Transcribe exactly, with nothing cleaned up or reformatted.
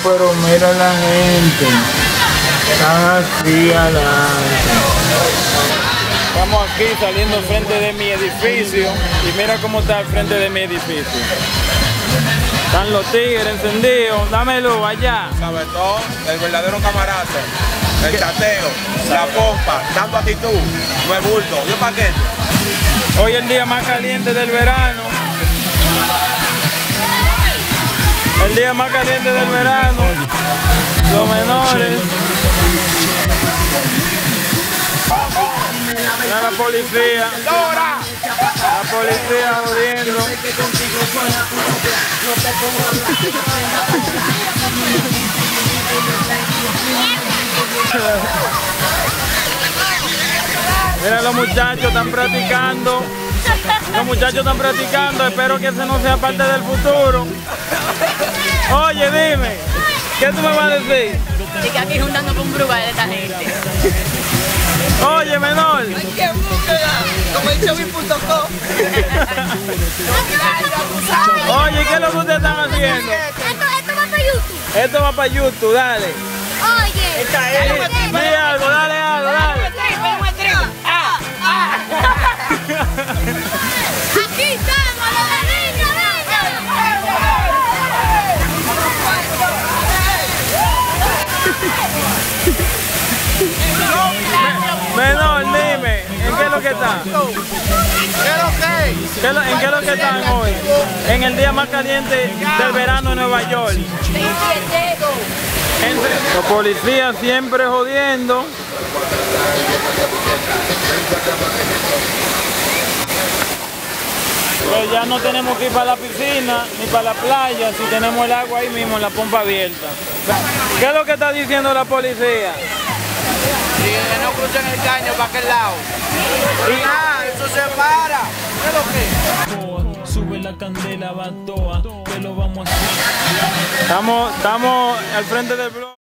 pero mira la gente. Están así adelante. Estamos aquí saliendo frente de mi edificio y mira cómo está el frente de mi edificio. Están los tigres encendidos, dámelo allá. Sabe todo, el verdadero camarazo, el chateo, la pompa, dando actitud, no es bulto, ¿yo para qué? Hoy es el día más caliente del verano. El día más caliente del verano. Los menores. Mira la policía. La policía jodiendo. Mira, los muchachos están practicando. Los muchachos están practicando. Espero que ese no sea parte del futuro. Oye, dime, ¿qué tú me vas a decir? Y que aquí juntando con brugal de esta gente. Oye, menor. Hay que búsqueda, como el Chovy punto com. Oye, ¿qué es lo que ustedes están haciendo? Esto, esto va para YouTube. Esto va para YouTube, dale. Oye. Esta es. Dale algo, dale algo, dale. Ah, ah. Aquí estamos, los de niños, Menor, dime, ¿en qué es lo que están? ¿Qué es lo que? ¿Qué es lo- ¿En qué es lo que están hoy? En el día más caliente del verano en Nueva York. Entre- Los policías siempre jodiendo. Pero ya no tenemos que ir para la piscina ni para la playa si tenemos el agua ahí mismo en la pompa abierta. ¿Qué es lo que está diciendo la policía? Y que no crucen el caño para aquel lado. Y nada, eso se para. ¿Qué es lo que? Sube la candela, va toa, que lo vamos a hacer. Estamos, estamos al frente del blog.